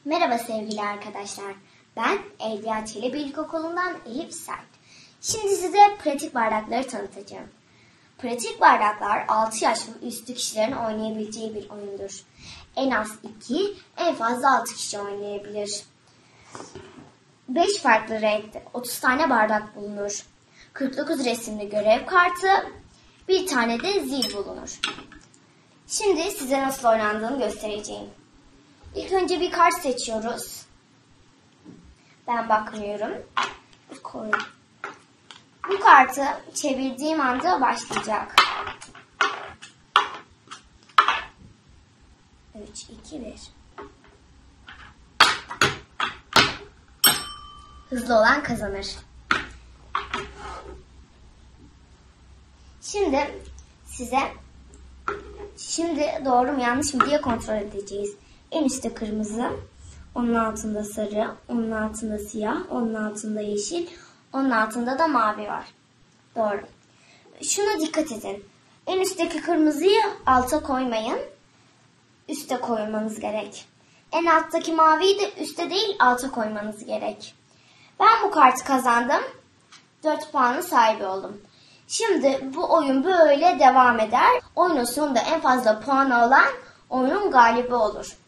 Merhaba sevgili arkadaşlar. Ben Evliya Çelebi İlkokulu'ndan Elif Sert. Şimdi size pratik bardakları tanıtacağım. Pratik bardaklar 6 yaş ve üstü kişilerin oynayabileceği bir oyundur. En az 2, en fazla 6 kişi oynayabilir. 5 farklı renkte 30 tane bardak bulunur. 49 resimli görev kartı, bir tane de zil bulunur. Şimdi size nasıl oynandığını göstereceğim. İlk önce bir kart seçiyoruz. Ben bakmıyorum. Bu kartı çevirdiğim anda başlayacak. 3, 2, 1. Hızlı olan kazanır. Şimdi doğru mu yanlış mı diye kontrol edeceğiz. En üstte kırmızı, onun altında sarı, onun altında siyah, onun altında yeşil, onun altında da mavi var. Doğru. Şuna dikkat edin. En üstteki kırmızıyı alta koymayın. Üste koymanız gerek. En alttaki maviyi de üste değil alta koymanız gerek. Ben bu kartı kazandım. 4 puanın sahibi oldum. Şimdi bu oyun böyle devam eder. Oyunun sonunda en fazla puan alan oyunun galibi olur.